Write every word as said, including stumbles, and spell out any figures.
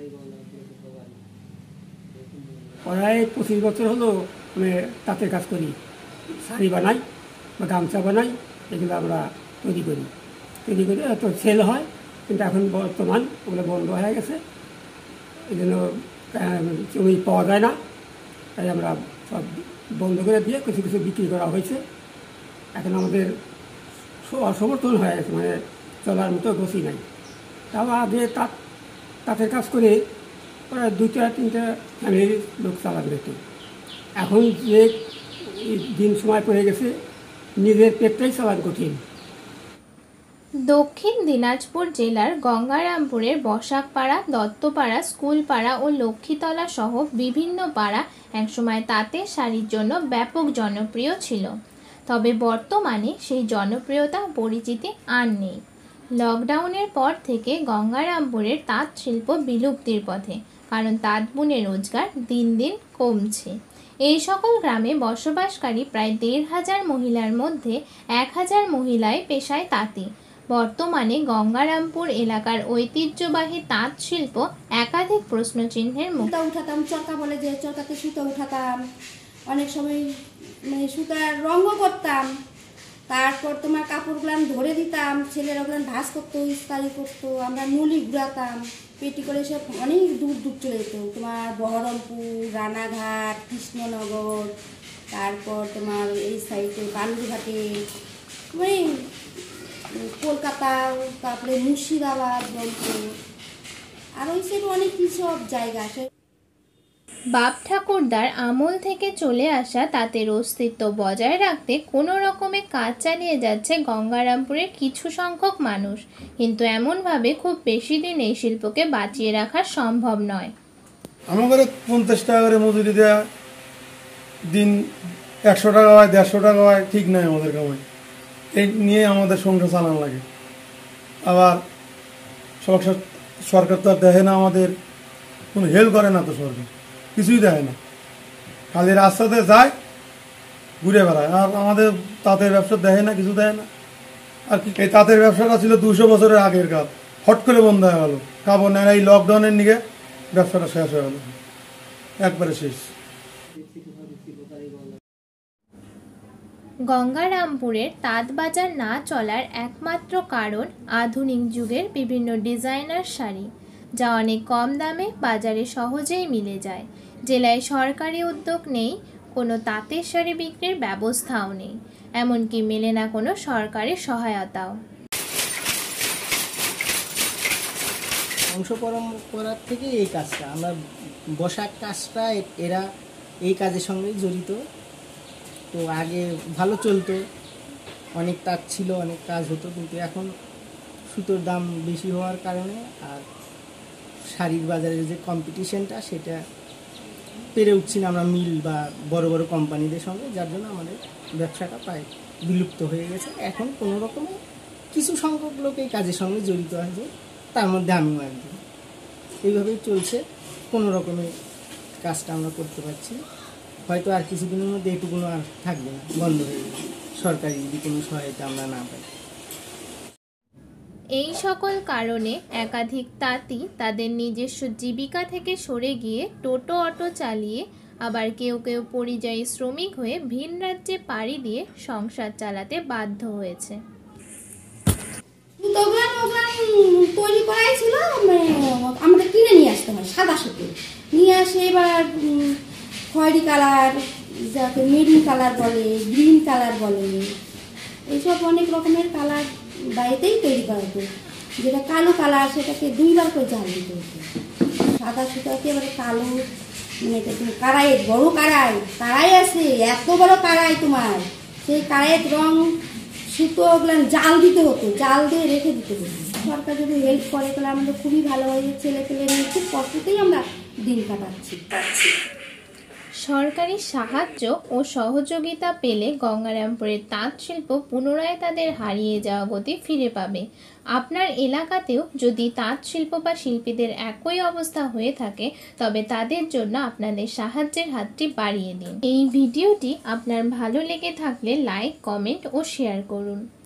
প্রায় পঁচিশ বছর হলো মানে তাঁতের কাজ করি, শাড়ি বানাই বা গামছা বানাই, এগুলো আমরা তৈরি করি তৈরি করে তো সেল হয়, কিন্তু এখন বর্তমান ওগুলো বন্ধ হয়ে গেছে। এই জন্য জমি পাওয়া যায় না, তাই আমরা সব বন্ধ করে দিয়ে কিছু কিছু বিক্রি করা হয়েছে। এখন আমাদের অসমর্থন হয়ে গেছে, মানে চলার মতো গতি নাই। তাও আগে তাঁত তাঁতের কাজ করে প্রায় দুইটা তিনটা ফ্যামিলির লোক চালাতে যেত। এখন যে দিন সময় পড়ে গেছে, নিজের পেটটাই চালান কঠিন। দক্ষিণ দিনাজপুর জেলার গঙ্গারামপুরের বসাকপাড়া, দত্তপাড়া, স্কুলপাড়া ও লক্ষ্মীতলা সহ বিভিন্ন পাড়া একসময় তাঁতের শাড়ির জন্য ব্যাপক জনপ্রিয় ছিল। তবে বর্তমানে সেই জনপ্রিয়তা পরিচিতি আর নেই। লকডাউনের পর থেকে গঙ্গারামপুরের তাঁত শিল্প বিলুপ্তির পথে, কারণ তাঁত বুনে রোজগার দিন দিন কমছে। এই সকল গ্রামে বসবাসকারী প্রায় দেড় হাজার মহিলার মধ্যে এক হাজার মহিলাই পেশায় তাঁতি। বর্তমানে গঙ্গারামপুর এলাকার ঐতিহ্যবাহী তাঁত শিল্প একাধিক প্রশ্নচিহ্নের মুখে। উঠাতাম, চরকা বলে যে চরকাতে সুতো উঠাতাম, অনেক সময় মানে সুতার রঙও করতাম। তারপর তোমার কাপড়গুলো ধরে দিতাম, ছেলেরা ওগুলো ভাঁজ করতো, ইস্তারি করতো, আমরা নুলি ঘুরাতাম, পেটি করে সব অনেক দূর দূর চলে যেত। তোমার বহরমপুর, রানাঘাট, কৃষ্ণনগর, তারপর তোমার এই সাইডে বালুরঘাটে, মানে কলকাতা, তারপরে মুর্শিদাবাদ, রংপুর, আর ওই সাইডে অনেক সব জায়গা আছে। বাপ ঠাকুরদার আমল থেকে চলে আসা তাঁতের অস্তিত্ব বজায় রাখতে কোনো রকমে কাজ চালিয়ে যাচ্ছে গঙ্গারামপুরের কিছু সংখ্যক মানুষ, কিন্তু এমনভাবে খুব বেশি দিন এই শিল্পকে বাঁচিয়ে রাখা সম্ভব নয়। আমাদের পঞ্চাশ টাকা করে মজুরি দেওয়া, দিন একশো টাকা হয়, দেড়শো টাকা হয়, ঠিক নয় আমাদের কামাই। এই নিয়ে আমাদের সংসার চালানো লাগে। আবার সরকার সরকার তো আর দেখে না, আমাদের কোনো হেল্প করে না, তো সরকার কিছুই দেয় না, খালি রাস্তাতে যায় ঘুরে বেড়ায়, আর আমাদের তাঁতের ব্যবসা দেখে না, কিছু দেয় না। আর কি, এই তাঁতের ব্যবসাটা ছিল দুশো বছরের আগের কাজ, হট করে বন্ধ হয়ে গেল। কাপড় নেয়, এই লকডাউনের নিয়ে ব্যবসাটা শেষ হয়ে গেল, একবারে শেষ। গঙ্গারামপুরের তাঁত বাজার না চলার একমাত্র কারণ আধুনিক যুগের বিভিন্ন ডিজাইনার শাড়ি, যা অনেক কম দামে বাজারে সহজেই মিলে যায়। জেলায় সরকারি উদ্যোগ নেই, কোনো তাঁতের শাড়ি বিক্রির ব্যবস্থাও নেই, এমনকি মেলে না কোনো সরকারি সহায়তাও। বংশ পরম্পরার থেকে এই কাজটা আমরা বসাক কাজটা এরা এই কাজের সঙ্গে জড়িত। তো আগে ভালো চলতো, অনেক তাঁত ছিল, অনেক কাজ হতো, কিন্তু এখন সুতোর দাম বেশি হওয়ার কারণে আর শাড়ির বাজারের যে কম্পিটিশনটা, সেটা পেরে উঠছি না আমরা মিল বা বড় বড় কোম্পানিদের সঙ্গে, যার জন্য আমাদের ব্যবসাটা প্রায় বিলুপ্ত হয়ে গেছে। এখন কোনো রকমে কিছু সংখ্যক লোক এই কাজের সঙ্গে জড়িত আছে, তার মধ্যে আমিও একজন। এইভাবেই চলছে, কোনো রকমের কাজটা আমরা করতে পারছি। হয়তো আর কিছুদিনের মধ্যে এটুকুনো আর থাকবে না, বন্ধ হয়ে যাবে, সরকারি যদি কোনো সহায়তা আমরা না পাই। এই সকল কারণে একাধিক তাঁতি তাদের নিজস্ব জীবিকা থেকে সরে গিয়ে টোটো অটো চালিয়ে, আবার কেউ কেউ পরিযায়ী শ্রমিক হয়ে ভিন রাজ্যে পাড়ি দিয়ে সংসার চালাতে বাধ্য হয়েছে। তৈরি করাই ছিল, আমরা কিনে নিয়ে আসতে হয় সাদা সুতো, নিয়ে আসে এবার খয়েরি কালার, যাকে মেরুন কালার বলে, গ্রিন কালার বলে, এইসব অনেক রকমের কালার বাড়িতেই তৈরি করা হতো। যেটা কালো কালার, সেটাকে দুইবার করে জাল দিতে হতো। সাদা সুতাকে এবারে কালো, মানে তুমি কারাই, বড় কারাই কারাই আছে, এত বড় কারাই তোমার, সেই কারাইয়ের রং সুতো ওগুলো জাল দিতে হতো, জাল দিয়ে রেখে দিতে হতো। সরকার যদি হেল্প করে তাহলে আমাদের খুবই ভালো হয়। ছেলে পেলে নিয়ে খুব কষ্টতেই আমরা দিন কাটাচ্ছি। সরকারি সাহায্য ও সহযোগিতা পেলে গঙ্গারামপুরের তাঁত শিল্প পুনরায় তাদের হারিয়ে যাওয়া গতি ফিরে পাবে। আপনার এলাকাতেও যদি তাঁত শিল্প বা শিল্পীদের একই অবস্থা হয়ে থাকে, তবে তাদের জন্য আপনাদের সাহায্যের হাতটি বাড়িয়ে দিন। এই ভিডিওটি আপনার ভালো লেগে থাকলে লাইক, কমেন্ট ও শেয়ার করুন।